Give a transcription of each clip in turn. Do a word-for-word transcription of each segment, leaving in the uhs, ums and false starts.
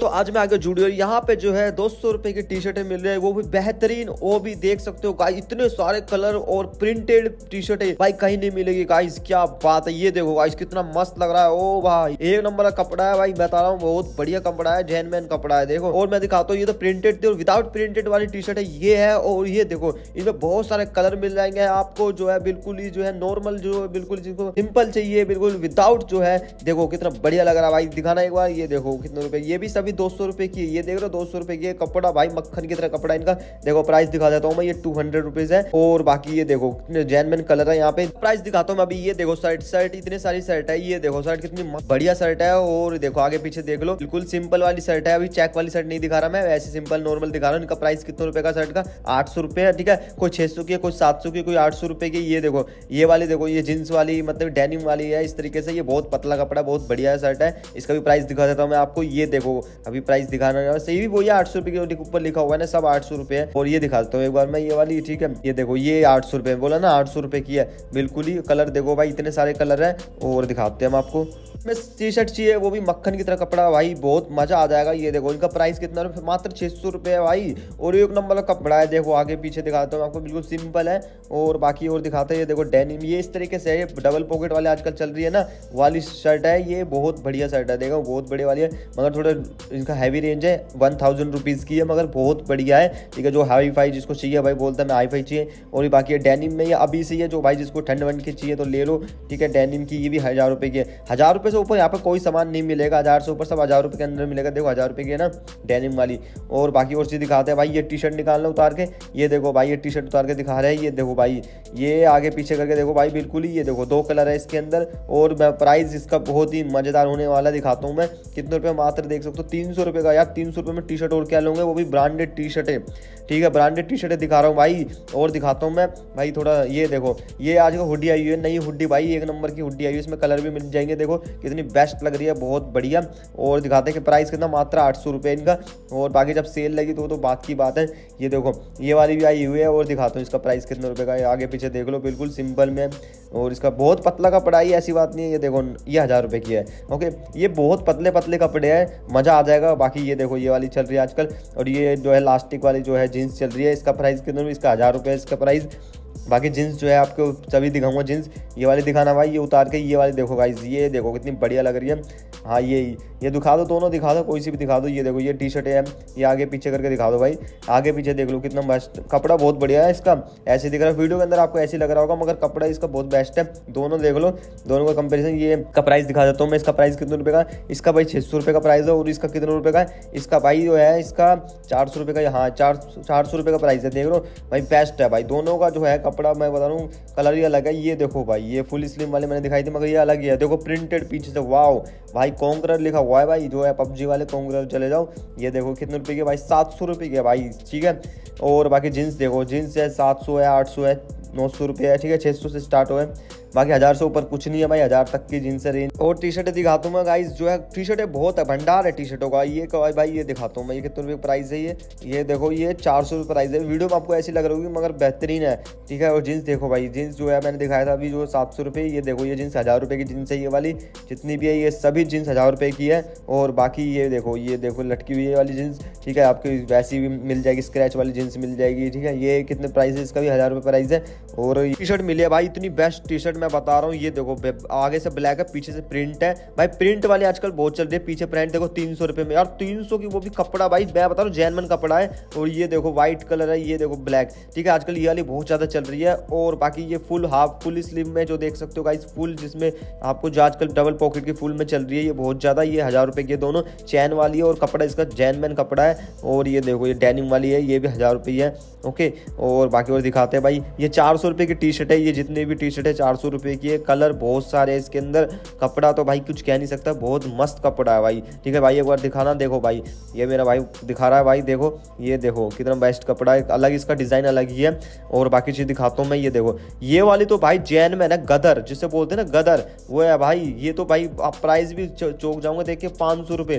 दोस्तों आज मैं आगे जुड़ी और यहाँ पे जो है दो सौ रुपए की टी शर्टें मिल रही है, वो भी बेहतरीन, वो भी देख सकते हो गाइस इतने सारे कलर और प्रिंटेड टी शर्टें भाई कहीं नहीं मिलेगी गाइस। क्या बात है, ये देखो गाइस कितना मस्त लग रहा है। ओ भाई एक नंबर का कपड़ा है भाई, बता रहा हूँ बहुत बढ़िया कपड़ा है, जेनमैन कपड़ा है। देखो और मैं दिखाता हूँ, ये तो प्रिंटेड थी और विदाउट प्रिंटेड वाली टी शर्ट है ये है। और ये देखो इसमें बहुत सारे कलर मिल जाएंगे आपको, जो है बिल्कुल ही जो है नॉर्मल, जो बिल्कुल जिनको सिंपल चाहिए बिल्कुल विदाउट, जो है देखो कितना बढ़िया लग रहा है भाई। दिखाना एक बार, ये देखो कितने रुपए, ये भी सभी दो सौ रुपए की, ये देख रहे हो दो सौ रुपए की कपड़ा भाई, मक्खन की तरह कपड़ा इनका। देखो प्राइस दिखा देता हूँ मैं, ये टू हंड्रेड रुपीज है। और बाकी ये देखो जेनमैन कलर है, यहाँ पे प्राइस दिखाता हूँ मैं अभी। ये देखो शर्ट शर्ट इतनी सारी शर्ट है, ये देखो शर्ट कितनी बढ़िया शर्ट है। और देखो आगे पीछे देख लो, बिल्कुल सिंपल वाली शर्ट है, अभी चेक वाली शर्ट नहीं दिखा रहा मैं, ऐसे सिंपल नॉर्मल दिखा रहा हूँ। इनका प्राइस कितने रुपए का शर्ट का, आठ सौ रुपए है, ठीक है। कोई छह सौ की, कोई सात सौ की, कोई आठ सौ रुपए की। ये देखो ये वाली, देखो ये जींस वाली मतलब डेनिम वाली है, इस तरीके से। ये बहुत पतला कपड़ा, बहुत बढ़िया शर्ट है। इसका भी प्राइस दिखा देता हूँ मैं आपको। ये देखो अभी प्राइस दिखाना सही भी वही आठ सौ रुपए के ऊपर लिखा हुआ है ना, सब आठ सौ रुपए है। और ये दिखा देता हूँ एक बार मैं, ये वाली, ठीक है। ये देखो ये आठ सौ रुपए बोला ना, आठ सौ रुपए की है बिल्कुल ही। कलर देखो भाई इतने सारे कलर है। और दिखाते हैं हम आपको, मैं टी शर्ट चाहिए वो भी मक्खन की तरह कपड़ा भाई, बहुत मजा आ जाएगा। ये देखो इनका प्राइस कितना रुपये, मात्र छह सौ रुपये है भाई। और एक नंबर का कपड़ा है, देखो आगे पीछे दिखाता हूँ आपको, बिल्कुल सिंपल है। और बाकी और दिखाते हैं, ये देखो डेनिम, ये इस तरीके से है, ये डबल पॉकेट वाले आजकल चल रही है ना वाली शर्ट है। ये बहुत बढ़िया शर्ट है, देखो बहुत बड़ी वाली है, मगर थोड़ा इनका हैवी रेंज है, वन थाउजेंड रुपीज़ की है, मगर बहुत बढ़िया है, ठीक है। जो हाई फाई जिसको चाहिए भाई बोलता है मैं हाई फाई चाहिए। और ये बाकी डेनिम में ये अभी से है, जो भाई जिसको ठंड वंड की चाहिए तो ले लो, ठीक है। डेनिम की ये भी हज़ार रुपये की है, हज़ार रुपये से ऊपर यहाँ पर कोई सामान नहीं मिलेगा, हज़ार से ऊपर सब हज़ार रुपये के अंदर मिलेगा। देखो हज़ार रुपये की है ना डेनिम वाली। और बाकी और चीज़ दिखाते हैं भाई, ये टी शर्ट निकालना उतार के, ये देखो भाई ये टी शर्ट उतार के दिखा रहे हैं। ये देखो भाई ये आगे पीछे करके देखो भाई, बिल्कुल ही ये देखो दो कलर है इसके अंदर। और मैं प्राइस इसका बहुत ही मज़ेदार होने वाला दिखाता हूँ मैं, कितने रुपये मात्र देख सकते हो, तीन सौ रुपये का। यार तीन सौ रुपये में टी शर्ट और क्या लूँगे, वो भी ब्रांडेड टी शर्टें, ठीक है। ब्रांडेड टी शर्टें दिखा रहा हूँ भाई। और दिखाता हूँ मैं भाई थोड़ा, ये देखो ये आज का हुडी आई हुई है, नई हुडी भाई, एक नंबर की हुडी आई हुई है, इसमें कलर भी मिल जाएंगे। देखो कितनी बेस्ट लग रही है, बहुत बढ़िया। और दिखाते हैं कि प्राइस कितना, मात्र आठ सौ रुपये इनका। और बाकी जब सेल लगी तो तो बात की बात है। ये देखो ये वाली भी आई हुई है। और दिखाता हूँ इसका प्राइस कितने रुपये का है, आगे पीछे देख लो, बिल्कुल सिंपल में। और इसका बहुत पतला कपड़ा है, ऐसी बात नहीं है। ये देखो ये हज़ार रुपये की है, ओके। ये बहुत पतले पतले कपड़े हैं, मज़ा आ जाएगा। बाकी ये देखो ये वाली चल रही है आजकल, और ये जो है लास्टिक वाली जो है जीन्स चल रही है, इसका प्राइस कितना, इसका हज़ार रुपये इसका प्राइस। बाकी जीन्स जो है आपको सभी दिखाऊंगा जीन्स। ये वाली दिखाना भाई, ये उतार के, ये वाली देखो गाइस, ये देखो कितनी बढ़िया लग रही है। हाँ ये ये दिखा दो, दोनों दिखा दो, कोई सी भी दिखा दो। ये देखो ये टी शर्ट है, ये आगे पीछे करके दिखा दो भाई, आगे पीछे देख लो कितना बेस्ट कपड़ा, बहुत बढ़िया है इसका। ऐसे दिख रहा है वीडियो के अंदर आपको ऐसे लग रहा होगा, मगर कपड़ा इसका बहुत बेस्ट है। दोनों देख लो, दोनों का कंपेरिजन। ये का प्राइस दिखा देता हूँ मैं, इसका प्राइस कितने रुपये का, इसका भाई छः सौ रुपये का प्राइस है। और इसका कितने रुपये का है, इसका भाई जो है इसका चार सौ रुपये का, हाँ चार चार सौ रुपये का प्राइस है। देख लो भाई बेस्ट है भाई, दोनों का जो है कपड़ा मैं बता रहा हूँ, कलर ही अलग है। ये देखो भाई ये फुल स्लिम वाले मैंने दिखाई थी, मगर ये अलग ही है। देखो प्रिंटेड पीछे से, वाओ भाई कॉन्करर लिखा हुआ है भाई, जो है पबजी वाले कॉन्करर चले जाओ। ये देखो कितने रुपए के भाई, सात सौ रुपये के भाई, ठीक है। और बाकी जीन्स देखो, जीन्स है सात सौ है, आठ सौ है, नौ सौ रुपये है, ठीक है। छः सौ से स्टार्ट हुए, बाकी हज़ार से ऊपर कुछ नहीं है भाई, हज़ार तक की जीन्स रेंज। और टी शर्टें दिखाता हूँ मैं गाइस, जो है टी शर्टें बहुत है, भंडार है टी शर्टों का। ये भाई ये दिखाता हूँ मैं, ये कितने रुपये प्राइस है। ये ये देखो ये चार सौ रुपये प्राइस है। वीडियो में आपको ऐसी लग रही होगी मगर बेहतरीन है, ठीक है। और जीन्स देखो भाई, जीन्स जो है मैंने दिखाया था अभी, जो सात सौ रुपये। ये देखो ये जीन्स हज़ार रुपये की जीन्स है, ये वाली जितनी भी है ये सभी जीन्स हज़ार रुपये की है। और बाकी ये देखो, ये देखो लटकी हुई है वाली जीन्स, ठीक है, आपकी वैसी भी मिल जाएगी, स्क्रैच वाली जीन्स मिल जाएगी, ठीक है। ये कितने प्राइस है, इसका भी हज़ार रुपये प्राइस है। और टी शर्ट मिली है भाई, इतनी बेस्ट टी शर्ट मैं बता रहा हूँ। ये देखो आगे से ब्लैक है, पीछे से प्रिंट है भाई, प्रिंट वाले आजकल बहुत चल रही है। पीछे प्रिंट देखो तीन सौ रुपये में, यार तीन सौ की, वो भी कपड़ा भाई मैं बता रहा हूँ जेनमैन कपड़ा है। और ये देखो व्हाइट कलर है, ये देखो ब्लैक, ठीक है। आजकल ये वाली बहुत ज़्यादा चल रही है। और बाकी ये फुल हाफ फुल स्लिम में जो देख सकते हो गाइस, फुल जिसमें आपको जो आजकल डबल पॉकेट की फुल में चल रही है, ये बहुत ज़्यादा। ये हज़ार रुपये की दोनों, चैन वाली है और कपड़ा इसका जेनमैन कपड़ा है। और ये देखो ये डेनिम वाली है, ये भी हज़ार रुपये है, ओके। और बाकी और दिखाते हैं भाई, ये चार सौ रुपये की टी शर्ट है, ये जितनी भी टी शर्ट है चार सौ रुपये की है। कलर बहुत सारे हैं इसके अंदर, कपड़ा तो भाई कुछ कह नहीं सकता, बहुत मस्त कपड़ा है भाई, ठीक है भाई। एक बार दिखाना, देखो भाई ये मेरा भाई दिखा रहा है भाई, देखो ये देखो कितना बेस्ट कपड़ा है, अलग इसका डिज़ाइन अलग ही है। और बाकी चीज़ दिखाता हूँ मैं, ये देखो ये वाली तो भाई जेनमैन है, गदर जिसे बोलते हैं ना, गदर वो है भाई। ये तो भाई आप प्राइस भी चौंक जाऊंगा देख के, पाँच सौ रुपये,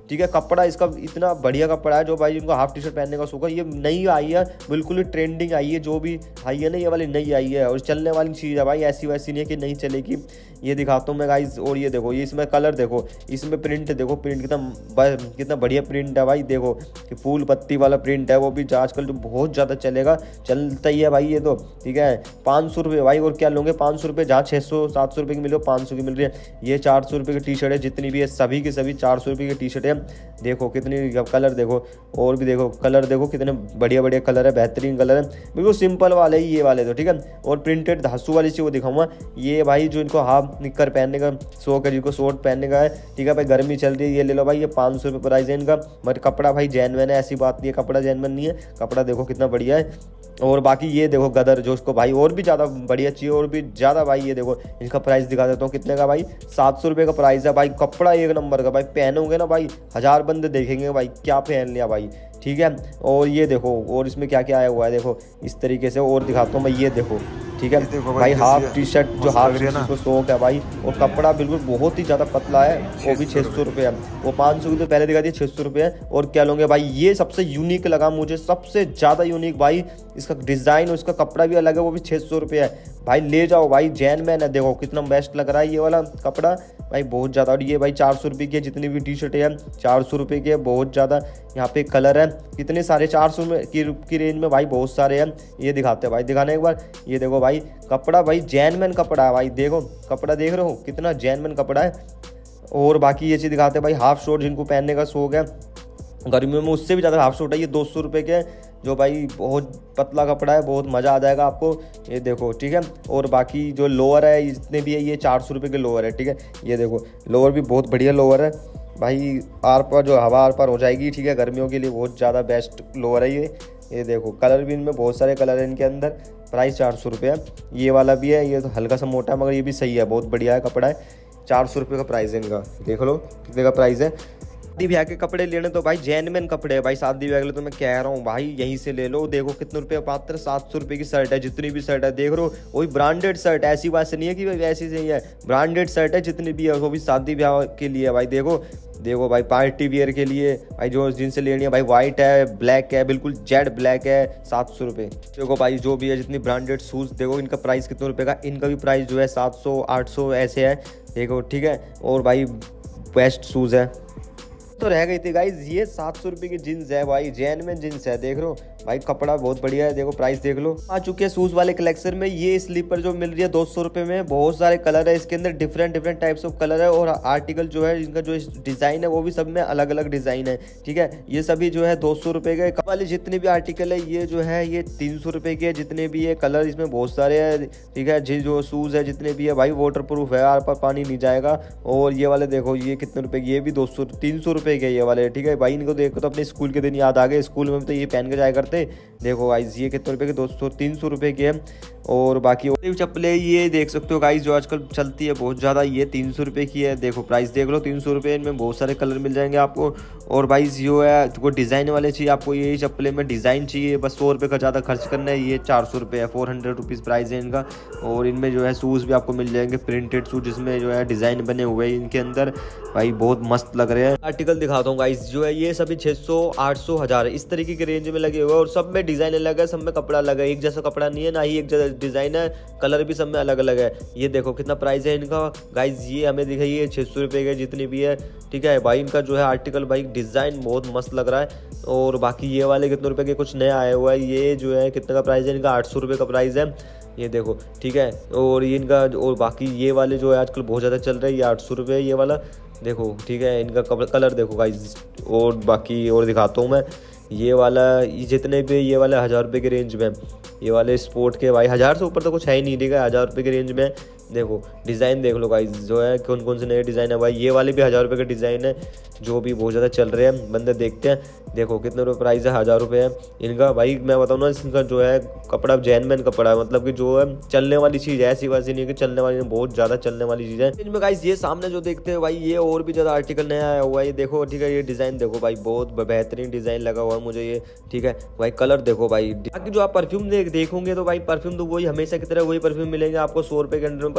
ठीक है। कपड़ा इसका इतना बढ़िया कपड़ा है जो भाई इनको हाफ टी शर्ट पहनने का शौक है। ये नई आई है, बिल्कुल ही ट्रेंडिंग आई है, जो भी आई है ना ये वाली नई आई है और चलने वाली चीज़ है भाई, ऐसी वैसी नहीं है कि नहीं चलेगी। ये दिखाता हूँ मैं गाइस। और ये देखो, ये इसमें कलर देखो, इसमें प्रिंट देखो, प्रिंट कितना कितना बढ़िया प्रिंट है भाई। देखो कि फूल पत्ती वाला प्रिंट है, वो भी आजकल जो बहुत ज़्यादा चलेगा, चलता ही है भाई ये तो, ठीक है। पाँच सौ रुपये भाई, और क्या लोगे पाँच सौ रुपये, जहाँ छः सौ सात सौ रुपये की मिल रही है, पाँच सौ की मिल रही है। ये चार सौ रुपये की टी शर्ट है, जितनी भी है सभी की सभी चार सौ रुपये की टी शर्ट है। देखो कितनी कलर देखो, और भी देखो कलर देखो कितने बढ़िया बढ़िया कलर है, बेहतरीन कलर है, बिल्कुल सिंपल वाले ही ये वाले तो, ठीक है। और प्रिंटेड धासू वाली चीज़ वो दिखाऊंगा। ये भाई जो इनको हाफ निक्कर पहनने का शौक है, जिनको शॉर्ट पहनने का है, ठीक है भाई, गर्मी चल रही है, ये ले लो भाई। ये पाँच सौ रुपये प्राइस है इनका, बट कपड़ा भाई जेन्युइन है, ऐसी बात नहीं है कपड़ा जेन्युइन नहीं है, कपड़ा देखो कितना बढ़िया है। और बाकी ये देखो गदर, जो उसको भाई और भी ज़्यादा बढ़िया चाहिए, और भी ज़्यादा भाई, ये देखो इनका प्राइस दिखा देता हूँ कितने का भाई, सात सौ रुपये का प्राइस है भाई। कपड़ा एक नंबर का भाई, पहनोगे ना भाई हज़ार बंदे देखेंगे भाई क्या पहन लिया भाई, ठीक है। और ये देखो, और इसमें क्या क्या आया हुआ है देखो इस तरीके से, और दिखाता हूँ मैं, ये देखो, ठीक है भाई, भाई हाफ टी शर्ट जो हाफ टी शर्ट को शौक है भाई, और कपड़ा बिल्कुल बहुत ही ज़्यादा पतला है, वो भी छः सौ रुपये है। वो पाँच सौ की तो पहले दिखा दी, छः सौ रुपये है। और क्या लोगे भाई, ये सबसे यूनिक लगा मुझे, सबसे ज़्यादा यूनिक भाई, इसका डिज़ाइन और इसका कपड़ा भी अलग है, वो भी छः सौ रुपये है भाई। ले जाओ भाई, जैन मैन है, देखो कितना बेस्ट लग रहा है ये वाला कपड़ा भाई, बहुत ज़्यादा। और ये भाई चार सौ रुपये की है, जितनी भी टी शर्टें हैं चार सौ रुपये की है, बहुत ज़्यादा। यहाँ पे कलर है कितने सारे, चार सौ में की, की रेंज में भाई बहुत सारे हैं। ये दिखाते हैं भाई, दिखाने एक बार, ये देखो भाई कपड़ा भाई जेन्युइन कपड़ा है भाई, देखो कपड़ा देख रहे हो कितना जेन्युइन कपड़ा है। और बाकी ये चीज़ दिखाते हैं भाई, हाफ शॉर्ट जिनको पहनने का शौक है गर्मियों में, उससे भी ज़्यादा हाफ शॉर्ट है, ये दो सौ रुपये के, जो भाई बहुत पतला कपड़ा है, बहुत मज़ा आ जाएगा आपको, ये देखो, ठीक है। और बाकी जो लोअर है जितने भी है, ये चार सौ रुपये के लोअर है, ठीक है। ये देखो लोअर भी बहुत बढ़िया लोअर है भाई, आर पार जो हवा आर पार हो जाएगी, ठीक है, गर्मियों के लिए बहुत ज़्यादा बेस्ट लोअर है ये। ये देखो कलर भी इनमें बहुत सारे कलर हैं इनके अंदर, प्राइस चार सौ रुपये है। ये वाला भी है, ये तो हल्का सा मोटा है मगर ये भी सही है, बहुत बढ़िया है कपड़ा है, चार सौ रुपये का प्राइस है इनका, देख लो कितने का प्राइस है। शादी ब्याह के कपड़े लेने तो भाई जेन्युइन कपड़े है भाई, शादी ब्याह के लिए तो मैं कह रहा हूँ भाई यहीं से ले लो। देखो कितने रुपये पात्र, सात सौ रुपये की शर्ट है, जितनी भी शर्ट है देख लो, वही ब्रांडेड शर्ट, ऐसी बात से नहीं है कि भाई वैसी सही है, ब्रांडेड शर्ट है जितनी भी है, वो भी शादी ब्याह के लिए भाई। देखो देखो भाई पार्टी वियर के लिए भाई, जो जिनसे लेनी है भाई, वाइट है, ब्लैक है, बिल्कुल जेड ब्लैक है, सात सौ रुपये। देखो भाई जो भी है जितनी ब्रांडेड शूज़, देखो इनका प्राइस कितने रुपये का, इनका भी प्राइस जो है सात सौ आठ सौ ऐसे है, देखो, ठीक है। और भाई बेस्ट शूज़ है तो रह गई थी गाइज, ये सात सौ रुपये की जीन्स है भाई, जेन्युइन जीन्स है, देख लो भाई कपड़ा बहुत बढ़िया है, देखो प्राइस देख लो। आ चुके हैं शूज वाले कलेक्शन में, ये स्लीपर जो मिल रही है दो सौ रुपये में, बहुत सारे कलर है इसके अंदर, different different types of colour है। और आर्टिकल जो है इनका जो डिज़ाइन है वो भी सब में अलग अलग डिज़ाइन है, ठीक है। ये सभी जो है दो सौ रुपये के वाले जितने भी आर्टिकल है, ये जो है ये तीन सौ रुपये के, जितने भी ये कलर इसमें बहुत सारे हैं, ठीक है। जी जो शूज़ है जितने भी है भाई वाटर प्रूफ है, आर पार पानी नहीं जाएगा। और ये वाले देखो ये कितने रुपये की, ये भी दो सौ तीन सौ रुपये के ये वाले, ठीक है भाई। इनको देखो तो अपने स्कूल के दिन याद आ गए, स्कूल में तो ये पहन के जाया करते। देखो गाइस ये कितने रुपए के, दो सौ तीन सौ रुपये के है। और बाकी और चप्पलें ये देख सकते हो गाइस, जो आजकल चलती है बहुत ज़्यादा, ये तीन सौ रुपये की है, देखो प्राइस देख लो तीन सौ रुपये, इनमें बहुत सारे कलर मिल जाएंगे आपको। और भाई जो है तो डिज़ाइन वाले चाहिए आपको, यही चप्पलें में डिज़ाइन चाहिए, बस सौ रुपये का ज़्यादा खर्च करना है। ये चार सौ रुपये है, फोर हंड्रेड रुपीज़ प्राइस है इनका। और इनमें जो है शूज़ भी आपको मिल जाएंगे, प्रिंटेड शूज़ जिसमें जो है डिज़ाइन बने हुए हैं इनके अंदर, भाई बहुत मस्त लग रहे हैं। आर्टिकल दिखाता हूँ गाइस, जो है ये सभी छः सौ आठ सौ हज़ार इस तरीके की रेंज में लगे हुए हैं, और सब में डिज़ाइन अलग है, सब में कपड़ा अलग है, एक जैसा कपड़ा नहीं है, ना ही एक जैसा डिज़ाइन है, कलर भी सब में अलग अलग है। ये देखो कितना प्राइस है इनका गाइज, ये हमें दिखाइए छः सौ रुपये के जितनी भी है, ठीक है भाई। इनका जो है आर्टिकल भाई डिज़ाइन बहुत मस्त लग रहा है। और बाकी ये वाले कितने रुपए के, कुछ नया आया हुआ है, ये जो है कितने का प्राइस है इनका, आठ सौ रुपये का प्राइस है, ये देखो, ठीक है। और ये इनका, और बाकी ये वाले जो है आजकल बहुत ज़्यादा चल रहा है, ये आठ सौ रुपये ये वाला, देखो, ठीक है। इनका कलर देखो गाइज। और बाकी और दिखाता हूँ मैं, ये वाला, ये जितने भी ये वाले हज़ार रुपये के रेंज में, ये वाले स्पोर्ट के भाई हज़ार से ऊपर तो कुछ है ही नहीं, ठीक है, हज़ार रुपये के रेंज में। देखो डिज़ाइन देख लो गाइस, जो है कौन कौन से नए डिज़ाइन है भाई, ये वाले भी हज़ार रुपये के डिज़ाइन है, जो भी बहुत ज़्यादा चल रहे हैं, बंदे देखते हैं। देखो कितने रुपये प्राइस है, हज़ार रुपये है इनका भाई। मैं बताऊँ ना, इनका जो है कपड़ा जेन्युइन कपड़ा है, मतलब कि जो है चलने वाली चीज़ है, ऐसी वैसी नहीं है कि चलने वाली, बहुत ज़्यादा चलने वाली चीज़ है इनमें गाइस। ये सामने जो देखते हैं भाई, ये और भी ज़्यादा आर्टिकल नया आया हुआ है, ये देखो, ठीक है। ये डिज़ाइन देखो भाई, बहुत बेहतरीन डिज़ाइन लगा हुआ है मुझे ये, ठीक है भाई। कलर देखो भाई। बाकी जो आप परफ्यूम देखोगे तो भाई परफ्यूम तो वही हमेशा की तरह वही परफ्यूम मिलेंगे आपको, सौ रुपये के अंडर में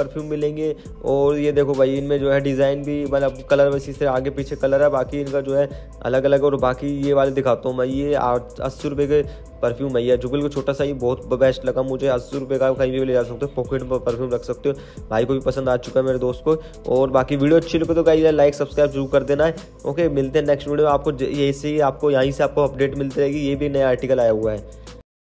परफ्यूम मिलेंगे। और ये देखो भाई इनमें जो है डिज़ाइन भी मतलब कलर वैसी से आगे पीछे कलर है, बाकी इनका जो है अलग अलग। और बाकी ये वाले दिखाता हूँ मैं, ये अस्सी रुपये के परफ्यूम है। जुगल को छोटा सा ही बहुत बेस्ट लगा मुझे, अस्सी रुपये का कहीं भी ले जा सकते हो, पॉकेट में परफ्यूम रख सकते हो। भाई को भी पसंद आ चुका है मेरे दोस्त को। और बाकी वीडियो अच्छी लगे तो गाइस लाइक सब्सक्राइब जरूर कर देना है। ओके, मिलते हैं नेक्स्ट वीडियो में। आपको यही से आपको यहीं से आपको अपडेट मिलती रहेगी, ये भी नया आर्टिकल आया हुआ है।